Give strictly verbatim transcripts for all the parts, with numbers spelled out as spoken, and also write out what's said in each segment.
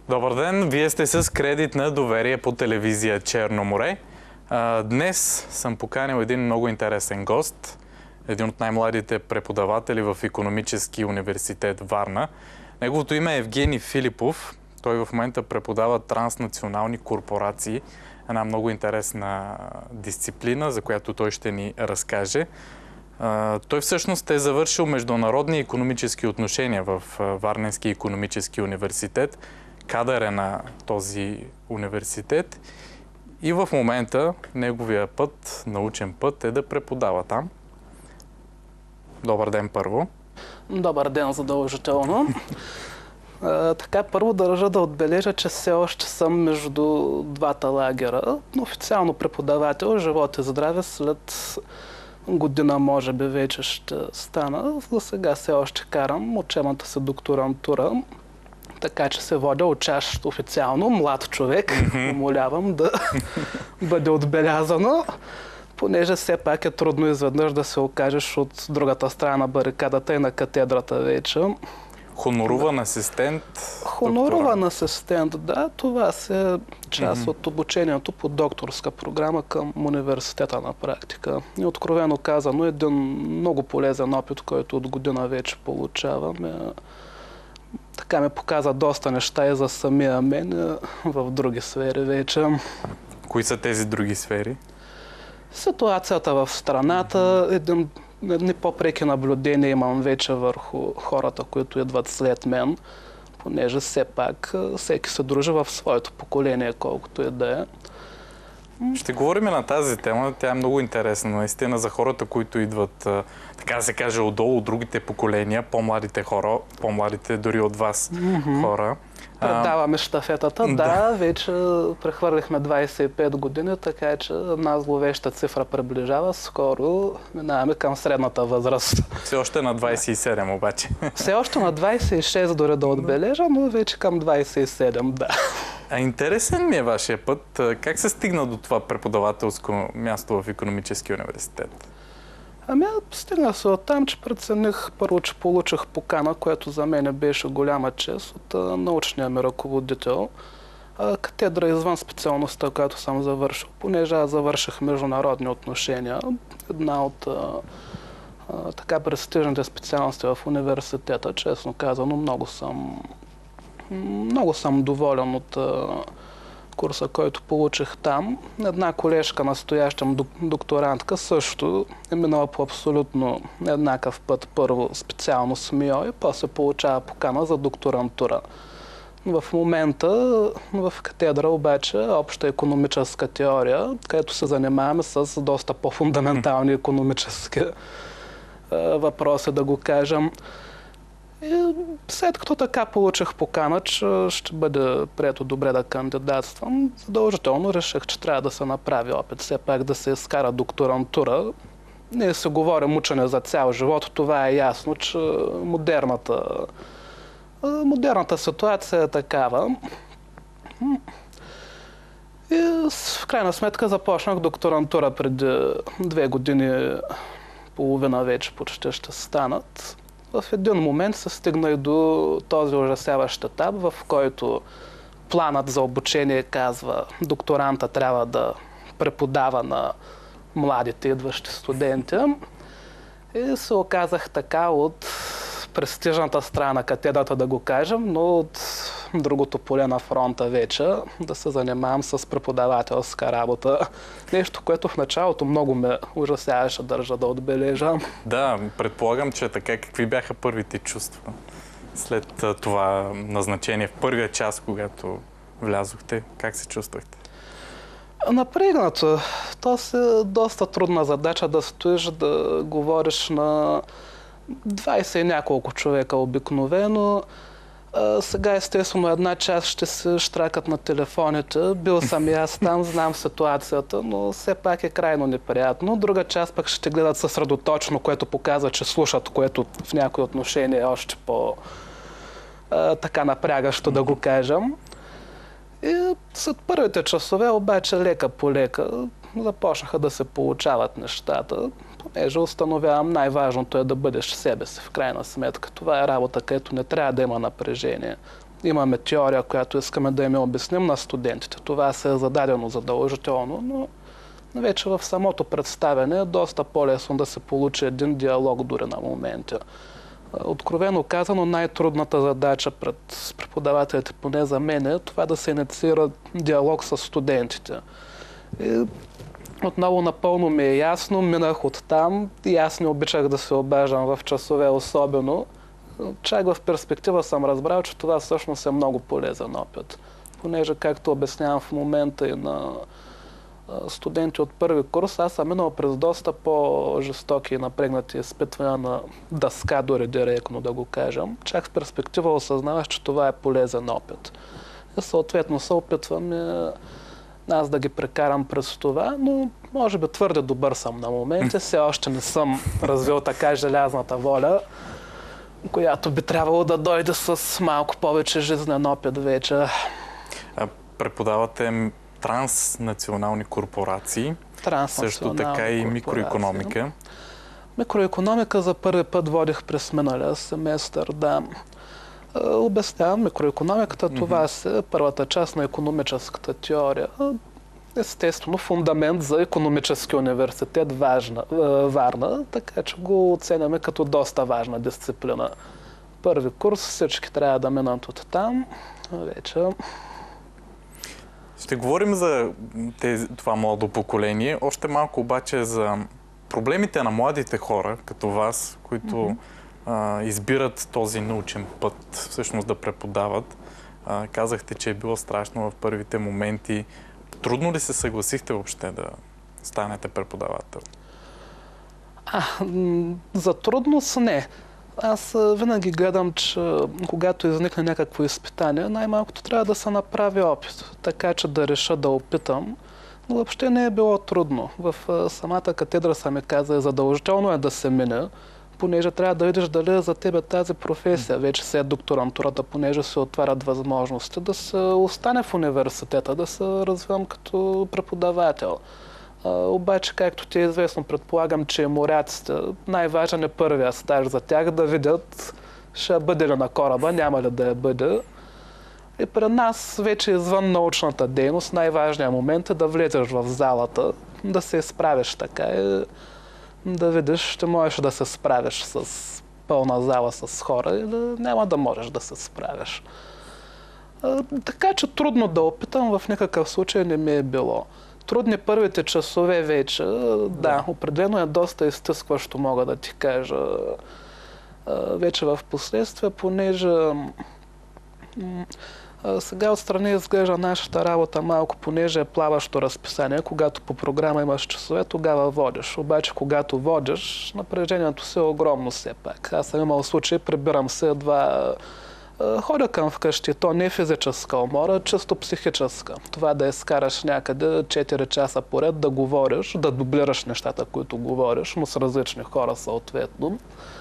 Добър ден! Вие сте с кредит на доверие по телевизия Черно море. Днес съм поканил един много интересен гост, един от най-младите преподаватели в Икономически университет Варна. Неговото име е Евгений Филипов. Той в момента преподава транснационални корпорации, една много интересна дисциплина, за която той ще ни разкаже. Той всъщност е завършил международни икономически отношения в Варненски икономически университет. Кадър е на този университет и в момента неговия път, научен път е да преподава там. Добър ден първо. Добър ден задължително. А, така, първо държа да отбележа, че все още съм между двата лагера. Официално преподавател, живот и здраве, след година може би вече ще стана. За сега все още карам учебната си докторантура, така че се водя учащ официално, млад човек. Mm-hmm. Умолявам да бъде отбелязано, понеже все пак е трудно изведнъж да се окажеш от другата страна на барикадата и на катедрата вече. Хонорован асистент. Хонорован асистент, да. Това е част mm-hmm. от обучението по докторска програма към университета на практика. И откровено казано, един много полезен опит, който от година вече получавам. Така ме показа доста неща и за самия мен в други сфери вече. Кои са тези други сфери? Ситуацията в страната, един, едни по-преки наблюдения имам вече върху хората, които идват след мен, понеже все пак всеки се дружи в своето поколение, колкото и да е. Ще говорим на тази тема. Тя е много интересна, наистина, за хората, които идват, така да се каже, отдолу, от другите поколения, по-младите хора, по-младите дори от вас mm-hmm. хора. Предаваме щафетата. Да, да, вече прехвърлихме двадесет и пет години, така че една зловеща цифра приближава. Скоро минаваме към средната възраст. Все още на двадесет и седем обаче. Все още на двадесет и шест дори да отбележа, но вече към двадесет и седем, да. А интересен ми е вашия път. Как се стигна до това преподавателско място в Икономически университет? Ами, стигна се от там, че прецених първо, че получих покана, което за мен беше голяма чест от а, научния ми ръководител. А, катедра извън специалността, която съм завършил, понеже аз завърших международни отношения. Една от а, а, така престижните специалности в университета, честно казано, много съм, много съм доволен от а, курса, който получих там. Една колежка, настояща докторантка, също е минала по абсолютно еднакъв път. Първо специално с МИО и после получава покана за докторантура. В момента в катедра обаче обща икономическа теория, където се занимаваме с доста по-фундаментални икономически въпроси, да го кажем. И след като така получих покана, че ще бъде прието добре да кандидатствам, задължително реших, че трябва да се направи опит, все пак да се изкара докторантура. Ние се говорим учене за цял живот, това е ясно, че модерната, модерната ситуация е такава. И в крайна сметка започнах докторантура преди две години, половина вече почти ще станат. В един момент се стигна и до този ужасяващ етап, в който планът за обучение казва, докторанта трябва да преподава на младите идващи студенти. И се оказах така от престижната страна на катедрата, да го кажем, но от другото поле на фронта вече да се занимавам с преподавателска работа. Нещо, което в началото много ме ужасяваше, държа да отбележа. Да, предполагам, че така. Какви бяха първите чувства след това назначение в първия час, когато влязохте? Как се чувствахте? Напрегнато. То е доста трудна задача да стоиш, да говориш на двадесет и няколко човека обикновено. А, сега естествено една част ще се штракат на телефоните. Бил съм и аз там, знам ситуацията, но все пак е крайно неприятно. Друга част пък ще гледат съсредоточно, което показва, че слушат, което в някои отношения е още по а, така напрягащо, да го кажем. И след първите часове обаче лека по лека започнаха да се получават нещата. Понеже установявам, най-важното е да бъдеш себе си в крайна сметка. Това е работа, където не трябва да има напрежение. имаме теория, която искаме да им обясним на студентите. Това се е зададено задължително, но вече в самото представяне е доста по-лесно да се получи един диалог дори на моменти. Откровено казано, най-трудната задача пред преподавателите, поне за мен, е това да се инициира диалог с студентите. И отново напълно ми е ясно, минах оттам и аз не обичах да се обаждам в часове особено. Чак в перспектива съм разбрал, че това всъщност е много полезен опит. Понеже, както обяснявам в момента и на студенти от първи курс, аз съм минал през доста по-жестоки и напрегнати изпитвания на дъска, дори директно да го кажем. Чак в перспектива осъзнаваш, че това е полезен опит. И съответно се опитвам и аз да ги прекарам през това, но може би твърде добър съм на моменти. Все още не съм развил така желязната воля, която би трябвало да дойде с малко повече жизнен опит вече. А, преподавате транснационални корпорации, също така и микроекономика. Микроекономика за първи път водих през миналия семестър, да. Обяснявам микроекономиката, mm-hmm. това е първата част на икономическата теория. Естествено, фундамент за икономически университет важна, Варна, така че го оценяме като доста важна дисциплина. Първи курс, всички трябва да минат от там. Вече... Ще говорим за тези, това младо поколение. Още малко обаче за проблемите на младите хора, като вас, които mm-hmm. а, избират този научен път, всъщност да преподават. А, казахте, че е било страшно в първите моменти. Трудно ли се съгласихте въобще да станете преподавател? А, за трудност не. Аз винаги гледам, че когато изникне някакво изпитание, най-малкото трябва да се направи опит, така че да реша да опитам. Но въобще не е било трудно. В самата катедра са ми казали, задължително е да се мине, понеже трябва да видиш дали е за тебе тази професия. Вече се е докторантурата, понеже се отварят възможности да се остане в университета, да се развивам като преподавател. А, обаче, както ти е известно, предполагам, че моряците, най-важен е първия стаж за тях, да видят ще бъде ли на кораба, няма ли да я бъде. И при нас, вече извън научната дейност, най-важният момент е да влезеш в залата, да се изправиш така и да видиш, ще можеш да се справиш с пълна зала с хора или няма да можеш да се справиш. А, така че трудно да опитам, в никакъв случай не ми е било. Трудни първите часове вече, да, да определено е доста изтискващо, мога да ти кажа. А, вече в последствие, понеже а, сега отстрани изглежда нашата работа малко, понеже е плаващо разписание. Когато по програма имаш часове, тогава водиш. Обаче, когато водиш, напрежението си е огромно все пак. Аз съм имал случай, прибирам се едва... Ходя към вкъщи, то не е физическа умора, а чисто психическа. Това да изкараш някъде четири часа поред, да говориш, да дублираш нещата, които говориш, но с различни хора съответно.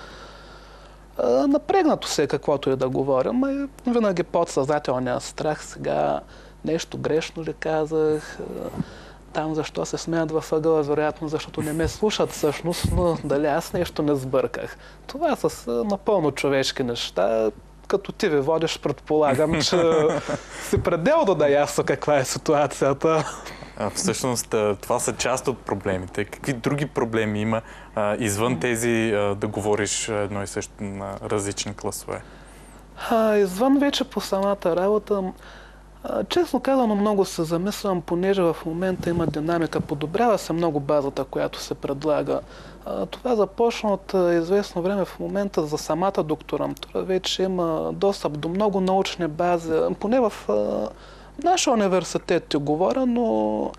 Напрегнато се е каквото и да говорим, и винаги подсъзнателният страх сега, нещо грешно ли казах, там защо се смеят във ъгъла, вероятно защото не ме слушат всъщност, но дали аз нещо не сбърках. Това са напълно човешки неща. Като ти ви водиш, предполагам, че си пределно да ясно каква е ситуацията. А, всъщност, това са част от проблемите. Какви други проблеми има а, извън тези а, да говориш едно и също на различни класове? А, извън вече по самата работа, а, честно казано, много се замислям, понеже в момента има динамика. Подобрява се много базата, която се предлага. Това започна от известно време. В момента за самата докторантура вече има достъп до много научни бази. Поне в нашия университет ти говоря, но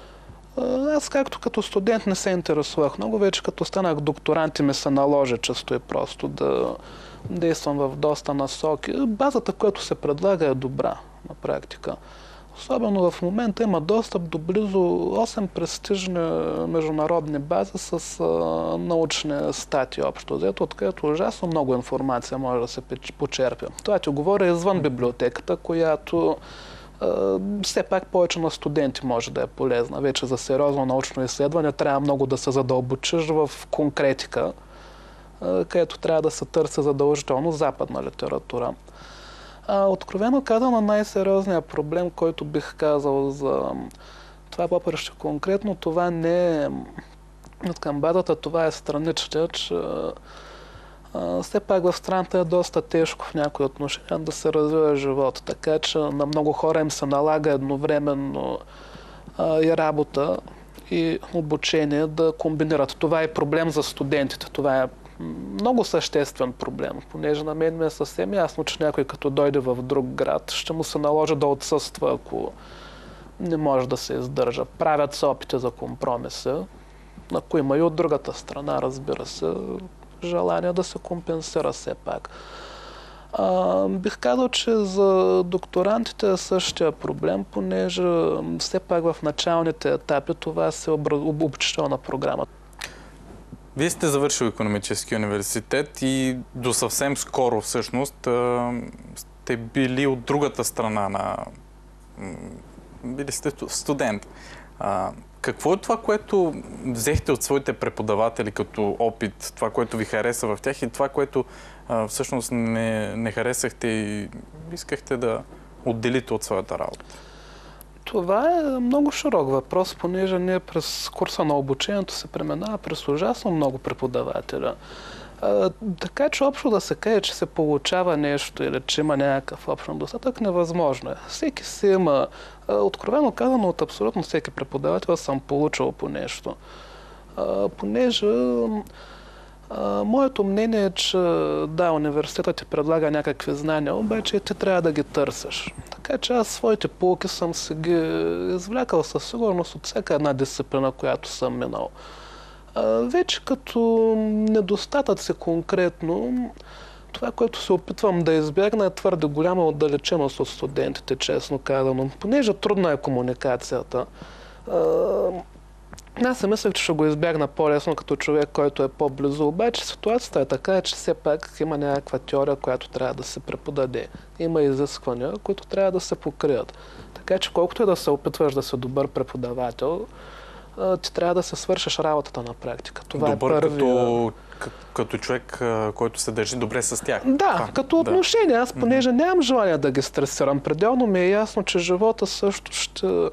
аз както като студент не се интересувах много. Вече като станах докторант и ми се наложи често и просто да действам в доста насоки. Базата, която се предлага, е добра на практика. Особено в момента има достъп до близо осем престижни международни бази с а, научни статии общо взето, откъдето ужасно много информация може да се почерпи. Това ти говоря извън библиотеката, която а, все пак повече на студенти може да е полезна. Вече за сериозно научно изследване трябва много да се задълбочиш в конкретика, а, където трябва да се търси задължително западна литература. А, откровено казано, най-сериозният проблем, който бих казал за това поприще конкретно, това не е от към базата, това е страничте, че а, все пак в страната е доста тежко в някои отношения да се развива живота, така че на много хора им се налага едновременно а, и работа, и обучение да комбинират. Това е проблем за студентите, това е много съществен проблем, понеже на мен ми е съвсем ясно, че някой като дойде в друг град, ще му се наложи да отсъства, ако не може да се издържа. Правят се опити за компромиса, ако има и от другата страна, разбира се, желание да се компенсира все пак. А, бих казал, че за докторантите е същия проблем, понеже все пак в началните етапи това се е обучителна програма. Вие сте завършил икономически университет и до съвсем скоро всъщност сте били от другата страна на... Били сте студент. А, какво е това, което взехте от своите преподаватели като опит, това, което ви хареса в тях и това, което а, всъщност не, не харесахте и искахте да отделите от своята работа? Това е много широк въпрос, понеже ние през курса на обучението се преминава през ужасно много преподавателя. А, така че общо да се каже, че се получава нещо или че има някакъв общ достатък, невъзможно е. Всеки си има, а, откровено казано, от абсолютно всеки преподавател съм получил по нещо. А, понеже а, моето мнение е, че да, университетът ти предлага някакви знания, обаче ти трябва да ги търсиш. Така че аз своите полки съм си ги извлякал със сигурност от всяка една дисциплина, която съм минал. А, вече като недостатъци конкретно, това, което се опитвам да избягна, е твърде голяма отдалеченост от студентите, честно казано. Понеже трудна е комуникацията. А, аз си мислех, че ще го избягна по-лесно като човек, който е по-близо. Обаче ситуацията е така, че все пак има някаква теория, която трябва да се преподаде. Има изисквания, които трябва да се покрият. Така че колкото и да се опитваш да си добър преподавател, ти трябва да се свършиш работата на практика. Това добър е първи... като, като човек, който се държи добре с тях. Да, това, като отношение. Аз понеже mm-hmm. нямам желание да ги стресирам. Пределно ми е ясно, че живота също ще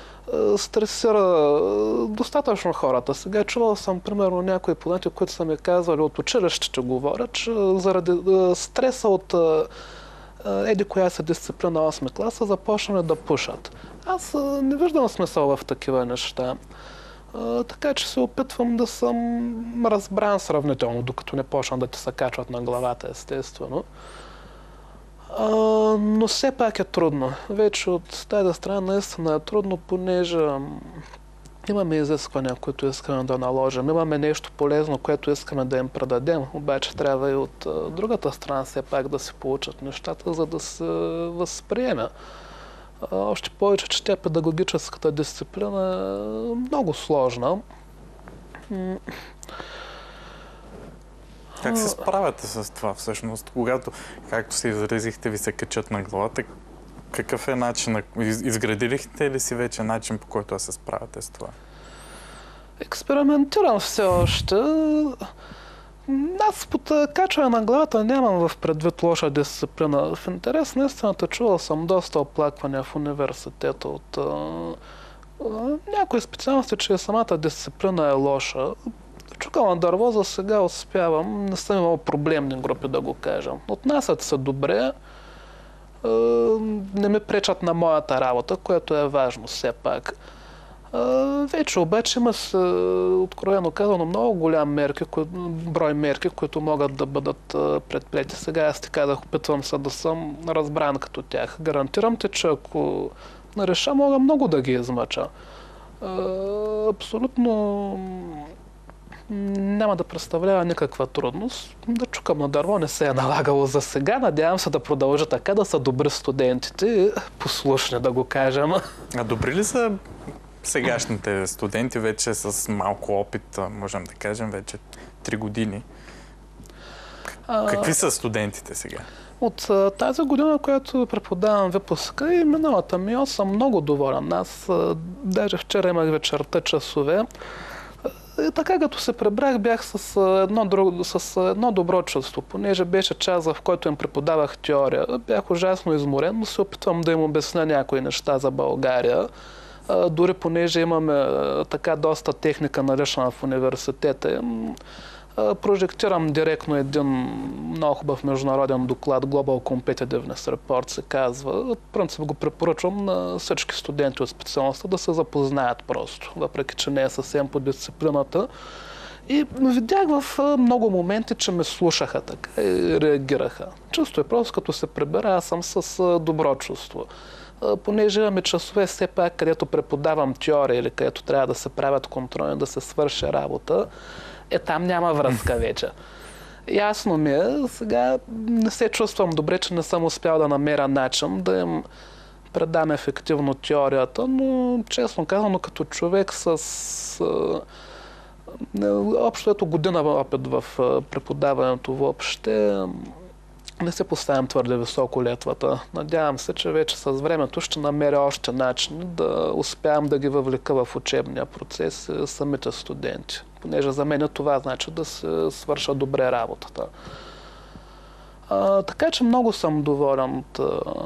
стресира достатъчно хората. Сега чувал съм, примерно, някои познати, които са ми казвали от училището, говорят, че заради стреса от еди коя са дисциплина осми класа, започнали да пушат. Аз не виждам смисъл в такива неща. Така че се опитвам да съм разбран сравнително, докато не почна да ти се качват на главата, естествено. Uh, но все пак е трудно. Вече от тази страна наистина е трудно, понеже имаме изисквания, които искаме да наложим. Имаме нещо полезно, което искаме да им предадем. Обаче трябва и от uh, другата страна все пак да се получат нещата, за да се възприеме. Uh, още повече, че тя педагогическата дисциплина е много сложна. Mm. Как се справяте с това всъщност, когато, както се изразихте, ви се качат на главата? Какъв е начин? Изградилихте ли си вече начин, по който да се справяте с това? Експериментирам все още. Аз под качване на главата нямам в предвид лоша дисциплина. В интерес на истината чувал съм доста оплаквания в университета от някои специалности, че самата дисциплина е лоша. Чукал на дърво, за сега успявам. Не съм имал проблемни групи, да го кажем. Отнасят се добре. Не ми пречат на моята работа, което е важно все пак. Вече обаче има се, откровено казано, много голям мерки, брой мерки, които могат да бъдат предприяти. Сега аз ти казах, опитвам се да съм разбран като тях. Гарантирам те, че ако нареша, мога много да ги измъча. Абсолютно няма да представлява никаква трудност. Да чукам на дърво не се е налагало за сега. Надявам се да продължа така, да са добри студентите, послушни, да го кажем. А добри ли са сегашните студенти вече с малко опит, можем да кажем, вече три години? А... Какви са студентите сега? От тази година, която преподавам випуска и миналата ми, аз съм много доволен. Аз даже вчера имах вечерта часове. И така като се пребрах, бях с едно, друго, с едно добро чувство, понеже беше час, в който им преподавах теория. Бях ужасно изморен, но се опитвам да им обясня някои неща за България. Дори понеже имаме така доста техника налична в университета, прожектирам директно един много хубав международен доклад Global Competitiveness Report се казва. В принцип го препоръчвам на всички студенти от специалността да се запознаят просто, въпреки че не е съвсем по дисциплината. И видях в много моменти, че ме слушаха така и реагираха. Чувство е просто, като се прибера, аз съм с добро чувство. Понеже имаме часове все пак, където преподавам теория или където трябва да се правят контроли, да се свърши работа, е там няма връзка вече. Ясно ми е, сега не се чувствам добре, че не съм успял да намеря начин да им предам ефективно теорията, но честно казано, като човек с общо ето година опит в преподаването въобще, не се поставям твърде високо летвата. Надявам се, че вече с времето ще намеря още начин да успявам да ги въвлека в учебния процес самите студенти. Понеже за мен това значи да се свърша добре работата. А, така че много съм доволен от...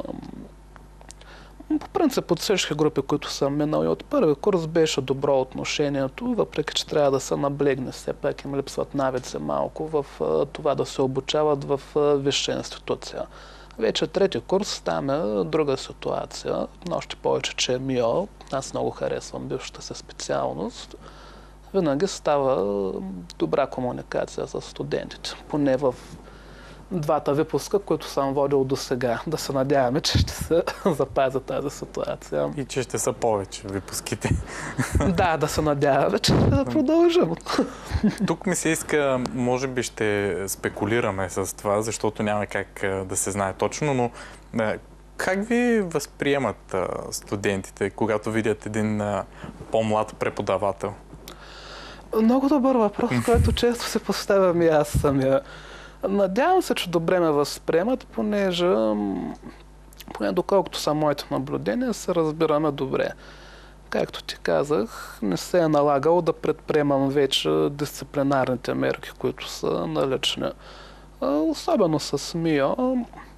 По принцип от всички групи, които съм минал и от първи курс беше добро отношението, въпреки че трябва да се наблегне, все пак им липсват навици малко в това да се обучават в висша институция. Вече трети курс, там е друга ситуация, но още повече, че е МИО, аз много харесвам бившата си специалност. Винаги става добра комуникация с студентите, поне в двата випуска, които съм водил до сега. Да се надяваме, че ще се запази тази ситуация. И че ще са повече випуските. Да, да се надяваме, че да продължим. Тук ми се иска, може би ще спекулираме с това, защото няма как да се знае точно, но как ви възприемат студентите, когато видят един по-млад преподавател? Много добър въпрос, който често се поставям и аз самия. Надявам се, че добре ме възприемат, понеже, поне доколкото са моите наблюдения, се разбираме добре. Както ти казах, не се е налагало да предприемам вече дисциплинарните мерки, които са налични. Особено с МИО,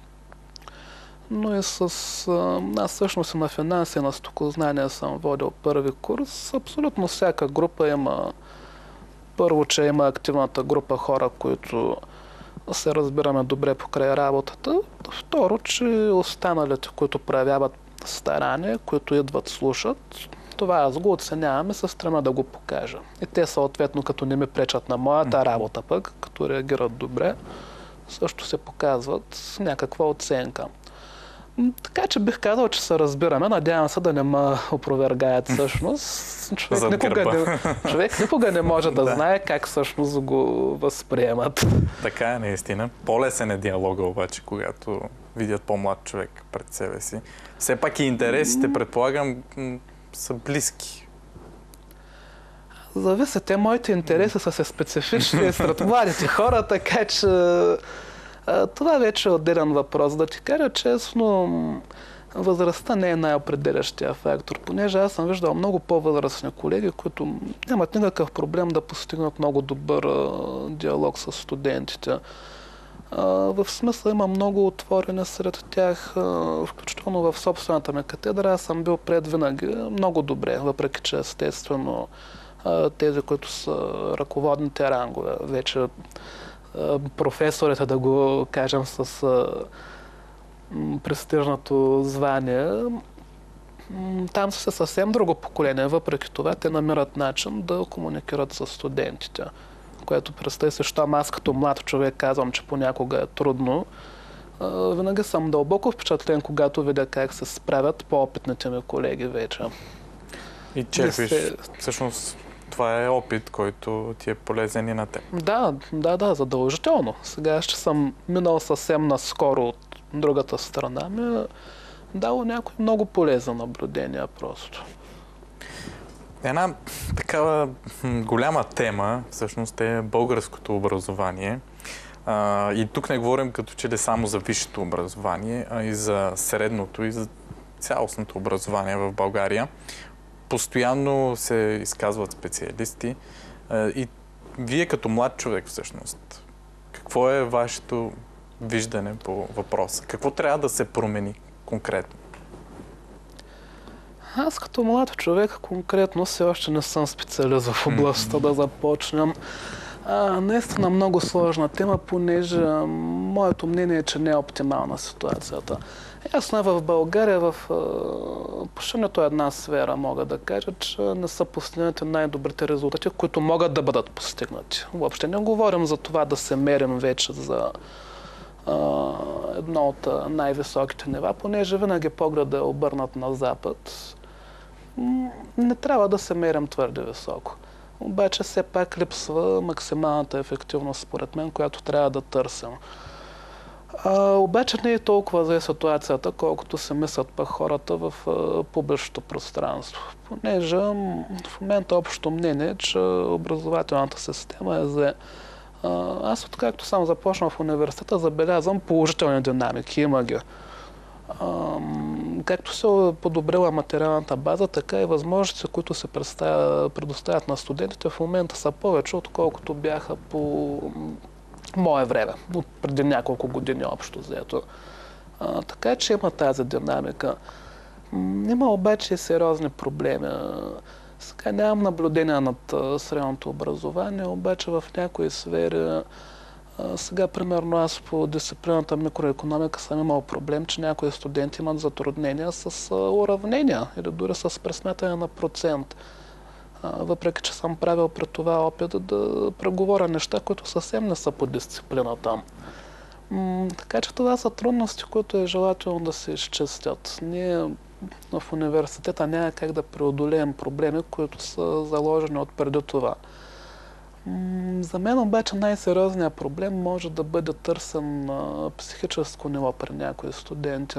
но и с... Аз всъщност и на финанси и на стокознания съм водил първи курс. Абсолютно всяка група има... Първо, че има активната група хора, които се разбираме добре покрай работата. Второ, че останалите, които проявяват старание, които идват, слушат, това аз го оценявам и се стремя да го покажа. И те съответно, като не ми пречат на моята работа пък, като реагират добре, също се показват с някаква оценка. Така че бих казал, че се разбираме. Надявам се да не ме опровергаят всъщност. Човек никога не, човек никога не може да, да знае как всъщност го възприемат. Така е, наистина. По-лесен е диалога обаче, когато видят по-млад човек пред себе си. Все пак и интересите, предполагам, са близки. Зависи, те моите интереси са се специфични сред младите хора, така че това вече е отделен въпрос. Да ти кажа честно, възрастта не е най-определящия фактор, понеже аз съм виждал много по-възрастни колеги, които нямат никакъв проблем да постигнат много добър диалог с студентите. В смисъл има много отворени сред тях, включително в собствената ми катедра. Аз съм бил пред винаги много добре, въпреки че естествено тези, които са ръководните рангове, вече професорите, да го кажем с престижното звание, там са съвсем друго поколение. Въпреки това, те намират начин да комуникират с студентите. Което представи се, щом аз като млад човек казвам, че понякога е трудно. Винаги съм дълбоко впечатлен, когато видя как се справят по-опитните ми колеги вече. И черпиш, се... всъщност, това е опит, който ти е полезен и на теб. Да, да, да, задължително. Сега ще съм минал съвсем наскоро от другата страна, ми е дало някои много полезни наблюдения просто. Една такава голяма тема всъщност е българското образование. А, и тук не говорим като че ли само за висшето образование, а и за средното и за цялостното образование в България. Постоянно се изказват специалисти, И вие като млад човек всъщност, какво е вашето виждане по въпроса? Какво трябва да се промени конкретно? Аз като млад човек конкретно все още не съм специалист в областта, mm-hmm. да започнем. А, наистина много сложна тема, понеже моето мнение е, че не е оптимална ситуацията. Ясно е, в България, в почти нито една сфера мога да кажа, че не са постигнати най-добрите резултати, които могат да бъдат постигнати. Въобще не говорим за това да се мерим вече за а, едно от най-високите нива, понеже винаги погледът е обърнат на запад. Не трябва да се мерим твърде високо. Обаче все пак липсва максималната ефективност, според мен, която трябва да търсим. А, обаче не е толкова за ситуацията, колкото се мислят пък хората в а, публичното пространство. Понеже в момента общото мнение е, че образователната система е за... А, аз откакто съм започнал в университета, забелязвам положителни динамики, има ги. А, както се подобрила материалната база, така и възможностите, които се предоставят на студентите, в момента са повече, отколкото бяха по мое време, преди няколко години общо взето. А, така че има тази динамика. Има обаче и сериозни проблеми. Сега нямам наблюдение над средното образование, обаче в някои сфери. Сега, примерно, аз по дисциплината микроекономика съм имал проблем, че някои студенти имат затруднения с уравнения или дори с пресмятане на процент. Въпреки че съм правил пред това опит да преговоря неща, които съвсем не са по дисциплината. Така че това са трудности, които е желателно да се изчистят. Ние в университета няма как да преодолеем проблеми, които са заложени от преди това. За мен обаче най-сериозният проблем може да бъде търсен на психическо ниво при някои студенти.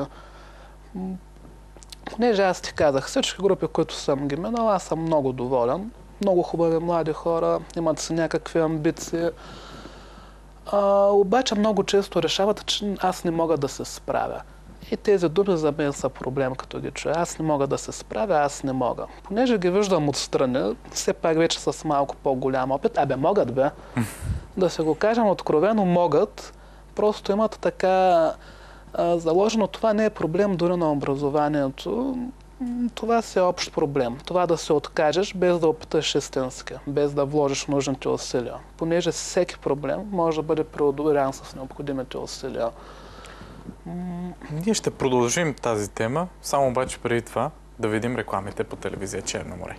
Понеже аз ти казах, всички групи, които съм ги минал, аз съм много доволен. Много хубави млади хора, имат си някакви амбиции. А, обаче много често решават, че аз не мога да се справя. И тези думи за мен са проблем, като ги чуя. Аз не мога да се справя, аз не мога. Понеже ги виждам отстрани, все пак вече с малко по-голям опит. Абе, могат бе. Да се го кажем откровено, могат. Просто имат така а, заложено. Това не е проблем дори на образованието. Това си е общ проблем. Това да се откажеш без да опиташ истински, без да вложиш нужните усилия. Понеже всеки проблем може да бъде преодолян с необходимите усилия. Ние ще продължим тази тема, само обаче преди това да видим рекламите по телевизия Черно море.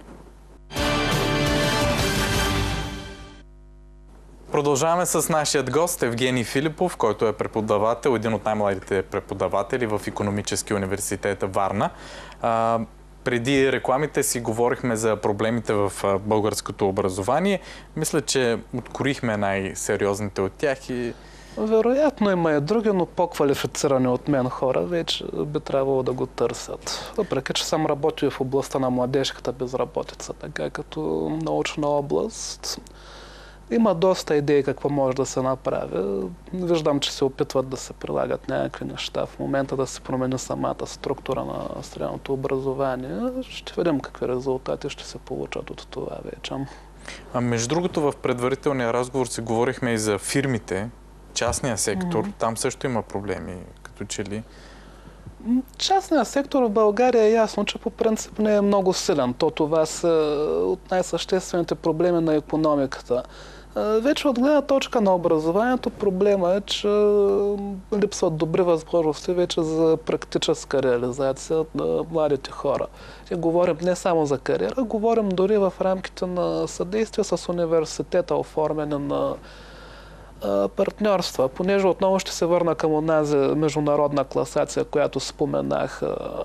Продължаваме с нашият гост Евгений Филипов, който е преподавател, един от най-младите преподаватели в Икономическия университет Варна. А, преди рекламите си говорихме за проблемите в българското образование. Мисля, че откорихме най-сериозните от тях и... Вероятно има и други, но по-квалифицирани от мен хора вече би трябвало да го търсят. Въпреки че съм работил в областта на младежката безработица, така като научна област, има доста идеи какво може да се направи. Виждам, че се опитват да се прилагат някакви неща. В момента да се промени самата структура на средното образование. Ще видим какви резултати ще се получат от това вече. А между другото, в предварителния разговор си говорихме и за фирмите, частния сектор. Mm-hmm. Там също има проблеми, като че ли? Частният сектор в България е ясно, че по принцип не е много силен. То това са от най-съществените проблеми на икономиката. Вече от гледна точка на образованието проблема е, че липсват добри възможности вече за практическа реализация на младите хора. И говорим не само за кариера, говорим дори в рамките на съдействие с университета, оформяне на партньорства. Понеже отново ще се върна към онази международна класация, която споменах,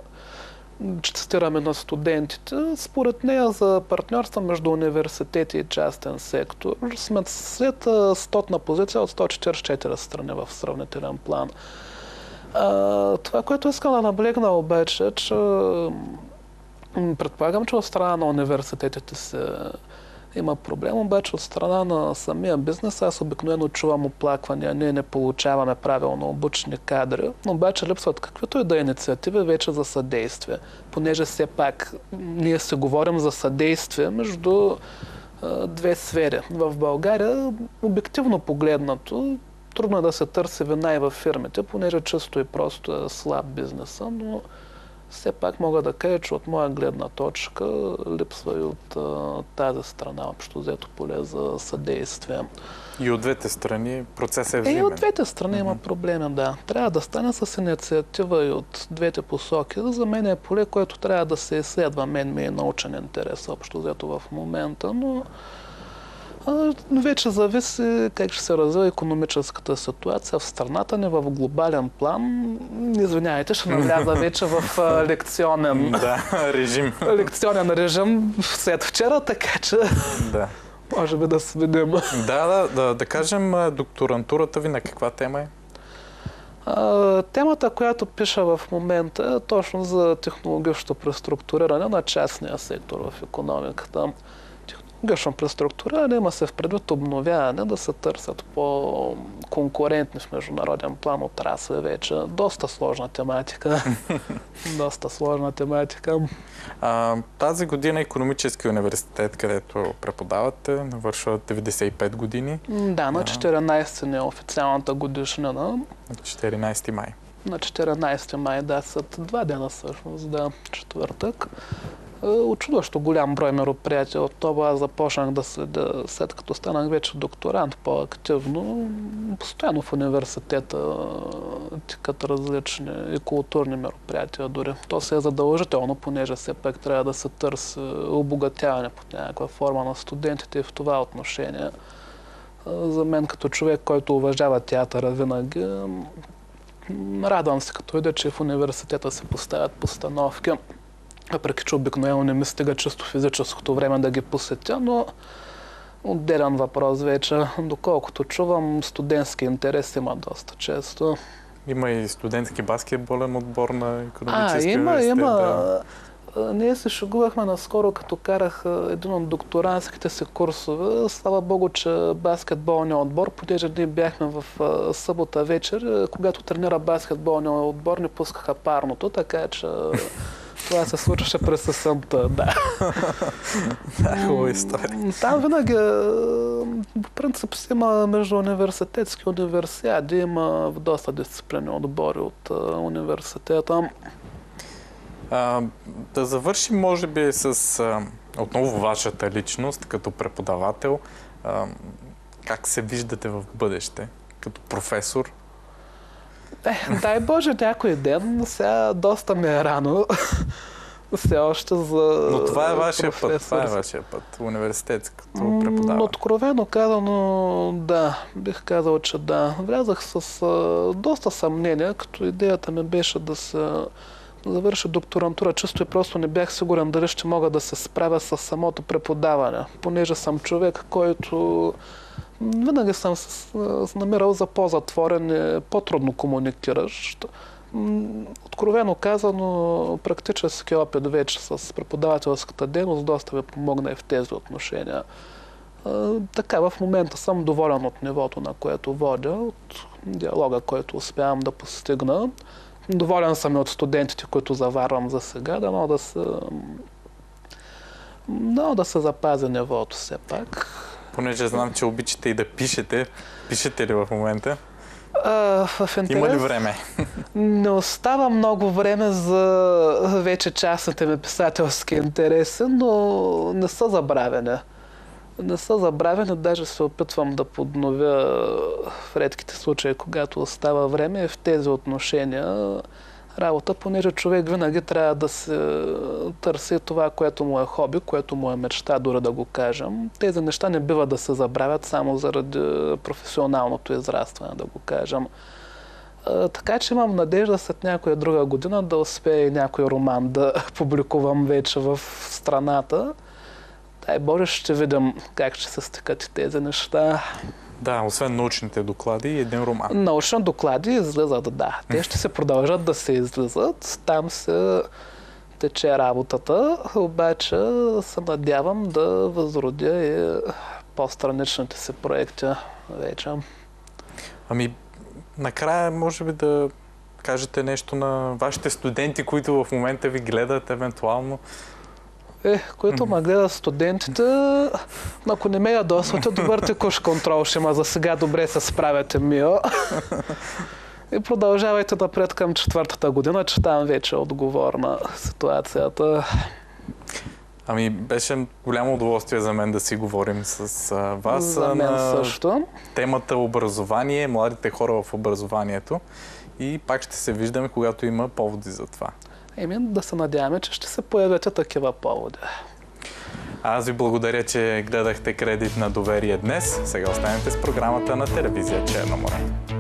че цитираме на студентите. Според нея за партньорства между университети и частен сектор сме след стотна позиция от сто четиридесет и четири страни в сравнителен план. А, това, което искам да наблегна обаче, е, че предполагам, че от страна на университетите се има проблем, обаче от страна на самия бизнес аз обикновено чувам оплаквания, ние не получаваме правилно обучени кадри, но обаче липсват каквито и да инициативи вече за съдействие, понеже все пак ние се говорим за съдействие между две сфери. В България, обективно погледнато, трудно е да се търси вина и във фирмите, понеже често и просто е слаб бизнеса, но все пак мога да кажа, че от моя гледна точка липсва и от а, тази страна общо взето поле за съдействие. И от двете страни процесът е Е, взаимен. и от двете страни Mm-hmm. има проблеми, да. Трябва да стане с инициатива и от двете посоки. За мен е поле, което трябва да се изследва. Мен ми е научен интерес общо взето в момента, но а, вече зависи как ще се развива икономическата ситуация в страната ни в глобален план. Извинявайте, ще навляза вече в а, лекционен, Да, режим. лекционен режим след вчера, така че Да. може би да сведем. Да, да, да, да кажем, а, докторантурата ви на каква тема е? А, темата, която пиша в момента, е точно за технологичното преструктуриране на частния сектор в икономиката. Технологично преструктуриране има се в предвид обновяване, да се търсят по-конкурентни в международен план отрасли вече. Доста сложна тематика. Доста сложна тематика. А, тази година Икономически университет, където преподавате, навършва деветдесет и пет години. Да, на четиринайсети ни е официалната годишнина. На четиринайсети май. На четиринайсети май, да, след два дена всъщност, да, четвъртък. Очудващо голям брой мероприятия. От това аз започнах да следя, след като станах вече докторант по-активно. Постоянно в университета тикат различни и културни мероприятия дори. То се е задължително, понеже все пак трябва да се търси обогатяване под някаква форма на студентите и в това отношение. За мен като човек, който уважава театъра винаги, радвам се като видя, че в университета се поставят постановки. Въпреки че обикновено не ми стига чисто физическото време да ги посетя, но отделен въпрос вече. Доколкото чувам, студентски интерес има доста често. Има и студентски баскетболен отбор на Икономически а, има, университет. има. Да. Ние се шегувахме наскоро, като карах един от докторантските си курсове. Слава Богу, че баскетболния отбор, понеже ние бяхме в събота вечер, когато тренира баскетболния отбор, не пускаха парното, така че това се случваше през есента, да. Да, хубава история. Там винаги, по принцип, си има между университетски универсиади, има в доста дисциплини отбори от университета. А, да завършим, може би, с а, отново вашата личност като преподавател. А, как се виждате в бъдеще като професор? Е, дай Боже, някой ден, сега доста ми е рано. Все още за Но това е вашия професор. път, това е вашия път, университетското преподаване. Откровено казано, да, бих казал, че да. Влязах с а, доста съмнения, като идеята ми беше да се завърша докторантура. Чисто и просто не бях сигурен дали ще мога да се справя с самото преподаване, понеже съм човек, който винаги съм се намирал за по-затворен и по-трудно комуникиращ. Откровено казано, практически опит вече с преподавателската дейност доста ви помогна и в тези отношения. Така, в момента съм доволен от нивото, на което водя, от диалога, който успявам да постигна. Доволен съм и от студентите, които заварвам за сега, да мога да се, да, да се запази нивото все пак. Понеже знам, че обичате и да пишете. Пишете ли в момента? А, в интерес, има ли време? Не остава много време за вече частните ми писателски интереси, но не са забравени. Не са забравени, даже се опитвам да подновя в редките случаи, когато остава време в тези отношения работа, понеже човек винаги трябва да се търси това, което му е хоби, което му е мечта, дори да го кажем. Тези неща не бива да се забравят само заради професионалното израстване, да го кажем. Така че имам надежда след някоя друга година да успея и някой роман да публикувам вече в страната. Дай Боже, ще видим как ще се стикат и тези неща. Да, освен научните доклади, един роман. Научни доклади излизат, да. Те ще се продължат да се излизат. Там се тече работата, обаче се надявам да възродя и по-страничните си проекти вече. Ами, накрая може би да кажете нещо на вашите студенти, които в момента ви гледат евентуално. Е, които ме гледат студентите, ако не ме ядосвате, добър текущ контрол ще има. За сега добре се справяте, Мио. И продължавайте напред към четвъртата година, че там вече е отговорна ситуацията. Ами, беше голямо удоволствие за мен да си говорим с а, вас. За мен на също. Темата образование, младите хора в образованието. И пак ще се виждаме, когато има поводи за това. Еми, да се надяваме, че ще се появят такива поводи. Аз ви благодаря, че гледахте Кредит на доверие днес. Сега останете с програмата на телевизия Черно море.